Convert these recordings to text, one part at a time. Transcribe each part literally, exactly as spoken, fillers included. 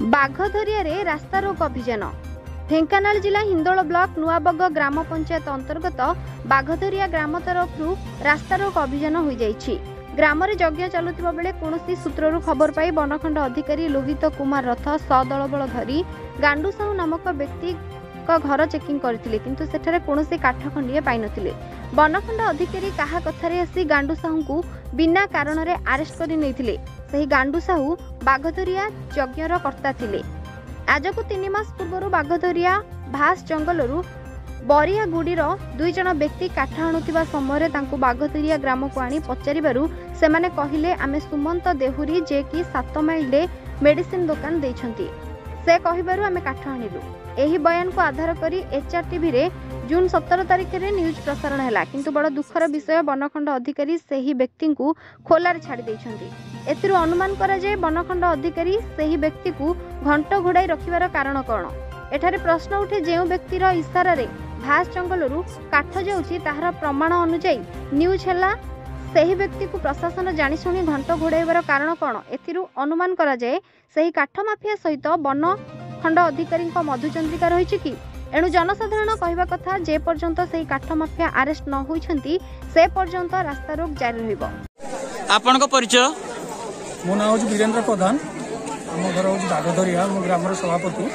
बाघधरिया रास्ता रोक अभियान। ढेंकानाल जिला हिंदोल ब्लॉक नुआबग ग्राम पंचायत अंतर्गत बाघधरिया ग्राम तरफ रास्ता रोक अभियान हो जाइछि। ग्राम रे यज्ञ चलुथिबा बेले कोनोसी सूत्ररु खबर पाई बनखंड अधिकारी लोहित कुमार रथ सदल बल धरी गांडू साहू नामक व्यक्ति घर चेकिंग करथिले, किंतु सेठारे कोनोसी काठ खंडिए पाई नथिले। बनखंड अधिकारी कहा कथारे आसी गांडू साहू को बिना कारण रे अरेस्ट करि नैथिले। सही गांडू साहू बाघधरिया यज्ञर कर्ता थिले। आज को तीन मास पूर्व बाघधरिया भास जंगलरू बरिया गुडीर दुई जन व्यक्ति काठ आणुथिबा समय तांको बाघधरिया ग्राम को आनी पचारिबारु सेमाने कहिले आमे सुमंत देहुरी जे कि सात माइल डे मेडिसिन दुकान देइछंती, से कहिबारु आमे काठ आनिलु। एही बयान को आधार करी एचआर टीवी रे जून सत्रह तारिख रे न्यूज प्रसारण हैला, किंतु बड़ दुखर विषय बनखंड अधिकारी सेही व्यक्ति को खोलार छाड़ी देइछंती। एथिरु अनुमान करा जे बनखंड अधिकारी सेही व्यक्ति को घंट घोड़ाई रखिबार कारण कोन। एठारे प्रश्न उठे जेउ व्यक्तिर इशारा रे भास जंगलरू काठ जाउछि ताहार प्रमाण अनुसार न्यूज हैला, सेही व्यक्ति को प्रशासन जानि सुनी घंट घोड़ाइबार कारण कोन। एथिरु अनुमान करा जे सेही काठ माफिया सहित वन खंड अधिकारी मधुचंद्रिका रही कि एणु जनसाधारण कहवा कथा जे पर्यंत सेही काठ माफिया अरेस्ट न होइछंती से पर्यंत रास्ता रोक जारी रहिबो। आपन को परिचय? मो नाम होची वीरेंद्र प्रधान, हम घर होची बाघधरिया, मो ग्राम रो सभापति।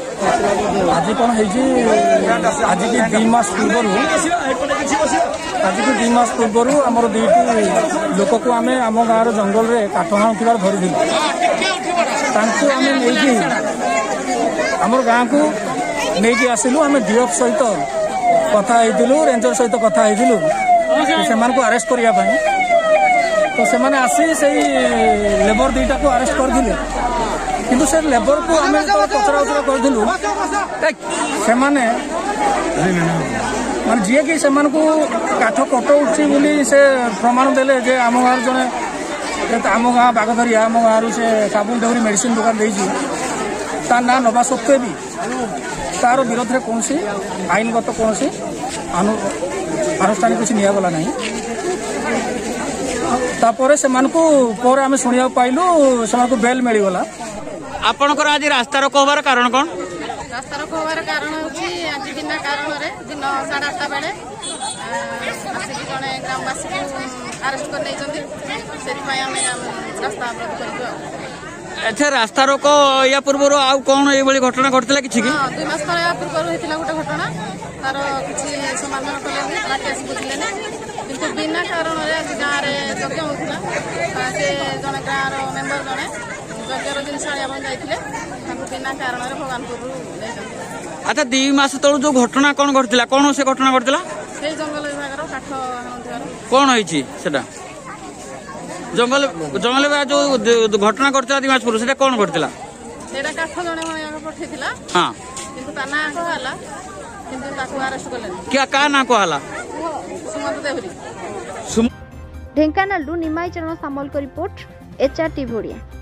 आज कोन हेजी आज के दो मास पूर्व आज के दो मास पूर्व हमर दुईटी लोक को आमे हम गाँव रो जंगल रे काठ हाणुथिबार धरिदिलु। तांको आमे नेकी हमर गाँव को नेकी आसिलु। आमे डीएफ सहित कथा हेतिलु, रेंजर सहित कथा हेतिलु से मान को अरेस्ट करिया पई। तो से माने आसी से लेबर दुईटा को अरेस्ट कर दिले, किंतु से लेबर को आमे तो पचरा उचरा कर दिलु। से माने माने जे कि से मान को काठ कटौछि बोली से प्रमाण देले जे आम गाँव जने आम गाँव बाघधरिया आम गाँव से साबुन देउरी मेडिसिन दुकान देइछि, ता ना नबा सत्वे भी तार विरोध में कौन आईनगत कौन अनुष्ठान किसी निगला ना। तापर से आम शुणा पाइलु से बेल मिलगला। आपनकर आज रास्ता रोक होबार कारण कौन? रास्ता रोक होबार कारण होची आज बिना कारण रे दिन साढ़े आठटा बेले आसिक जने ग्रामवासी को अरेस्ट कर नैचंती, सेति पय आमे रास्ता अवरोध करबो। अच्छा, रास्ता रोक या पूर्व आउ कौन ये घटना घटला कि दुई मास तले या पूर्व होइतिला गोटे घटना, तार किछि समाधान कलेनी केस बुझिलेनी, किंतु बिना कारण रे आज गाँव रे यज्ञ होतिला। से जने गाँव रो मेंबर जने यज्ञर जिन साळिया बन जाइथिले, तांको बिना कारण रे भगवानपुर लेजन। अच्छा, दुई मास तळु जो घटना कौन घटला, कौन से घटना घटला? से जंगल विभाग रो काठ हाणुथिबार कौन होइछि सेटा? जंगल जंगल जो घटना करता दिमाग पूर्व से कौन करता? सेटा काठ जने मन पठेतिला। हां, किंतु ता ना कहला, किंतु ताको अरेस्ट करले। क्या का ना कहला? सुमंत देहुरी। ढेंकानाल निमाई चरण सामल को रिपोर्ट एचआर टीवी ओडिया।